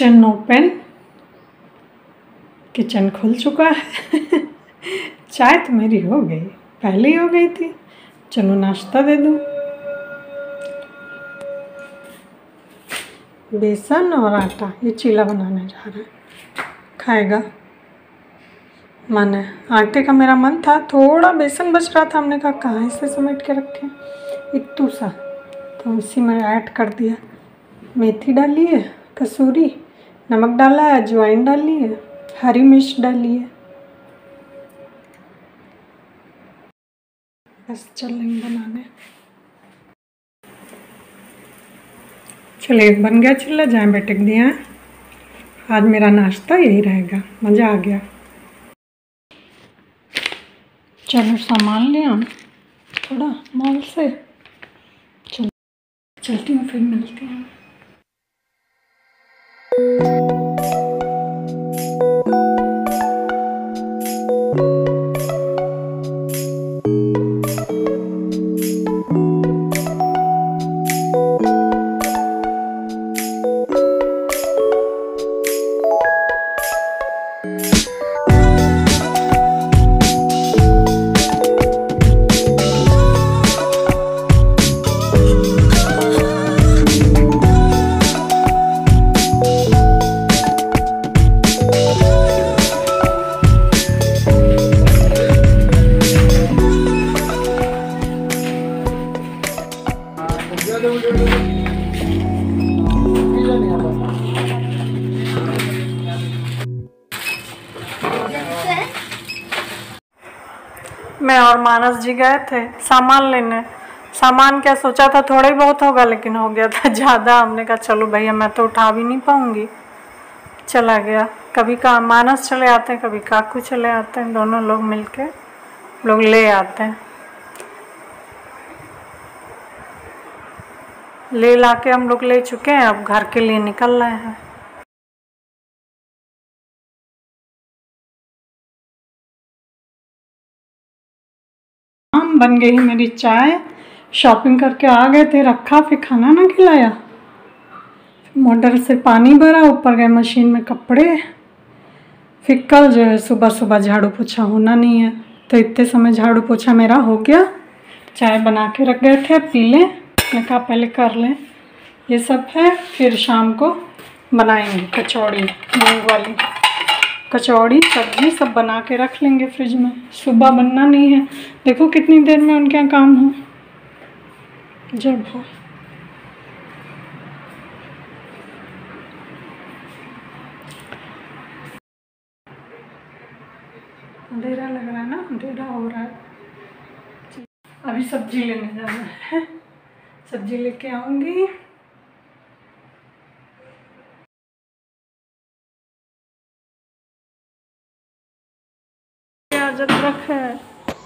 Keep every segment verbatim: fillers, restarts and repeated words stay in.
Kitchen open, kitchen खुल चुका है। चाय तो मेरी हो गई, पहले ही हो गई थी। चलो नाश्ता दे दूँ। बेसन और आटा, ये चीला बनाने जा रहा है, खाएगा। माने आटे का मेरा मन था, थोड़ा बेसन बच रहा था, हमने कहा कहाँ से समेट के रखें इतू सा, तो इसी में ऐड कर दिया। मेथी डाली है, कसूरी, नमक डाला है, अजवाइन डाली है, हरी मिर्च डाली है। बस चलेंगे बनाने। चलिए बन गया चिल्ला, जाए बेटे को दिया। आज मेरा नाश्ता यही रहेगा, मज़ा आ गया। चलो सामान ले हम थोड़ा मॉल से, चल चलती हूँ, फिर मिलती हैं। मैं और मानस जी गए थे सामान लेने। सामान क्या सोचा था थोड़ा ही बहुत होगा, लेकिन हो गया था ज़्यादा। हमने कहा चलो भैया, मैं तो उठा भी नहीं पाऊँगी। चला गया। कभी का मानस चले आते हैं, कभी काकू चले आते हैं, दोनों लोग मिलके लोग ले आते हैं। ले ला के हम लोग ले चुके हैं, अब घर के लिए निकल रहे हैं। बन गई मेरी चाय। शॉपिंग करके आ गए थे, रखा, फिर खाना ना खिलाया। मोटर से पानी भरा, ऊपर गए मशीन में कपड़े। फिर कल जो है सुबह सुबह झाड़ू पोछा होना नहीं है, तो इतने समय झाड़ू पोछा मेरा हो गया। चाय बना के रख गए थे, पी लें, मैंने कहा पहले कर लें। ये सब है, फिर शाम को बनाएंगे कचौड़ी, मूंग वाली कचौड़ी, सब्जी सब बना के रख लेंगे फ्रिज में। सुबह बनना नहीं है, देखो कितनी देर में उनके यहाँ काम हो, जब हो। अंधेरा लग रहा है ना, अंधेरा हो रहा है। अभी सब्जी लेने जाना है, सब्जी लेके आऊँगी। है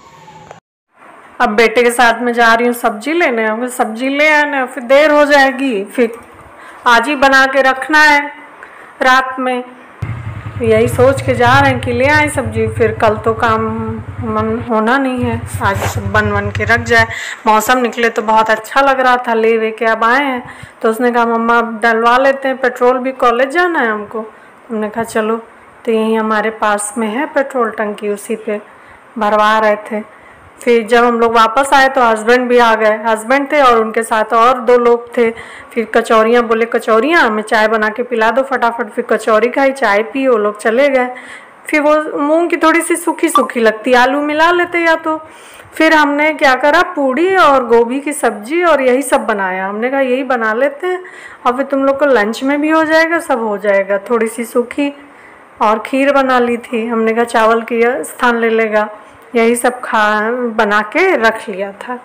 अब बेटे के साथ में जा रही हूँ सब्जी लेने। होंगे सब्जी ले आना, फिर देर हो जाएगी, फिर आज ही बना के रखना है रात में। यही सोच के जा रहे हैं कि ले आए सब्जी, फिर कल तो काम मन होना नहीं है, आज बन बन के रख जाए। मौसम निकले तो बहुत अच्छा लग रहा था, ले वे के अब आए हैं। तो उसने कहा मम्मा डलवा लेते हैं, पेट्रोल भी कॉलेज जाना है हमको। हमने कहा चलो, तो यहीं हमारे पास में है पेट्रोल टंकी, उसी पे भरवा रहे थे। फिर जब हम लोग वापस आए तो हस्बैंड भी आ गए। हस्बैंड थे और उनके साथ और दो लोग थे। फिर कचौरियाँ बोले, कचौरियाँ हमें चाय बना के पिला दो फटाफट। फिर कचौरी खाई, चाय पी, वो लोग चले गए। फिर वो मूंग की थोड़ी सी सूखी सूखी लगती, आलू मिला लेते या तो। फिर हमने क्या करा, पूड़ी और गोभी की सब्जी और यही सब बनाया। हमने कहा यही बना लेते हैं, और फिर तुम लोग को लंच में भी हो जाएगा, सब हो जाएगा। थोड़ी सी सूखी और खीर बना ली थी, हमने कहा चावल की स्थान ले लेगा। यही सब खा बना के रख लिया था।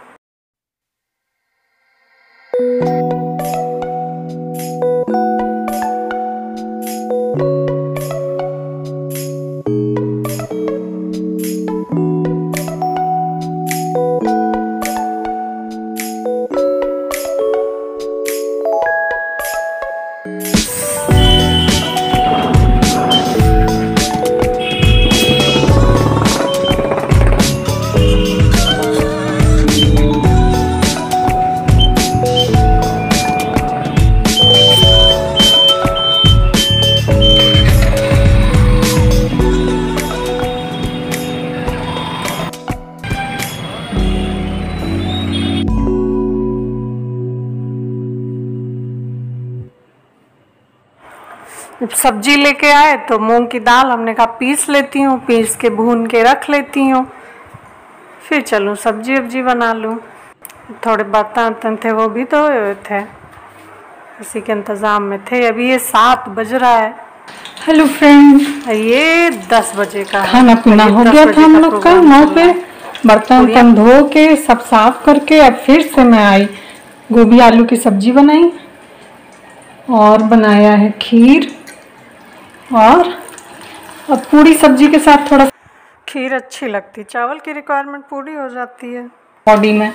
सब्जी लेके आए तो मूंग की दाल हमने कहा पीस लेती हूँ, पीस के भून के रख लेती हूँ, फिर चलूँ सब्जी वब्जी बना लूँ। थोड़े बर्तन वर्तन थे वो भी धोए हुए थे, इसी के इंतज़ाम में थे। अभी ये सात बज रहा है। हेलो फ्रेंड, ये दस बजे का खाना पीना हो गया था हम लोग का नौ पे। बर्तन वर्तन धो के सब साफ करके अब फिर से मैं आई, गोभी आलू की सब्जी बनाई और बनाया है खीर, और अब पूरी सब्जी के साथ थोड़ा खीर अच्छी लगती, चावल की रिक्वायरमेंट पूरी हो जाती है। बॉडी में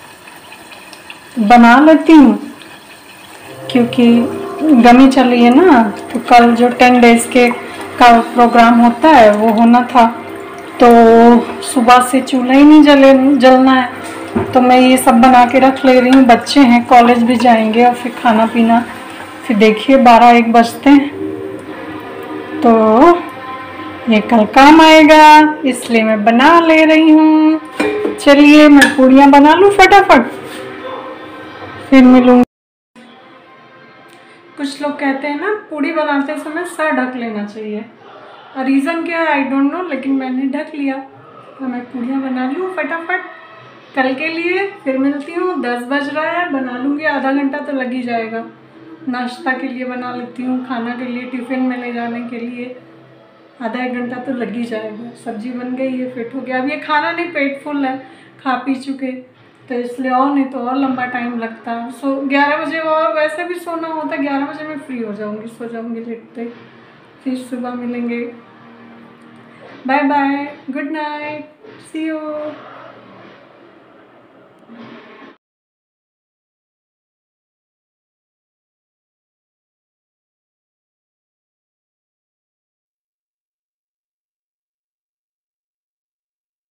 बना लेती हूँ क्योंकि गमी चल रही है ना, तो कल जो टेन डेज के का प्रोग्राम होता है वो होना था, तो सुबह से चूल्हा ही नहीं जले जलना है, तो मैं ये सब बना के रख ले रही हूँ। बच्चे हैं, कॉलेज भी जाएंगे और फिर खाना पीना, फिर देखिए बारह एक बजते हैं तो ये कल काम आएगा, इसलिए मैं बना ले रही हूँ। चलिए मैं पूड़ियाँ बना लूँ फटाफट, फिर मिलूँगी। कुछ लोग कहते हैं ना पूड़ी बनाते समय सर ढक लेना चाहिए, और रीज़न क्या है आई डोंट नो, लेकिन मैंने ढक लिया। तो मैं पूड़ियाँ बना लूँ फटाफट कल के लिए, फिर मिलती हूँ। दस बज रहा है, बना लूँगी, आधा घंटा तो लग ही जाएगा। नाश्ता के लिए बना लेती हूँ, खाना के लिए, टिफ़िन में ले जाने के लिए आधा एक घंटा तो लग ही जाएगा। सब्जी बन गई है, फिट हो गया। अब ये खाना नहीं, पेट फुल है, खा पी चुके, तो इसलिए और नहीं तो और लंबा टाइम लगता। सो ग्यारह बजे, और वैसे भी सोना होता है, ग्यारह बजे मैं फ्री हो जाऊँगी, सो जाऊँगी लेटते, फिर सुबह मिलेंगे। Bye bye, good night, see you.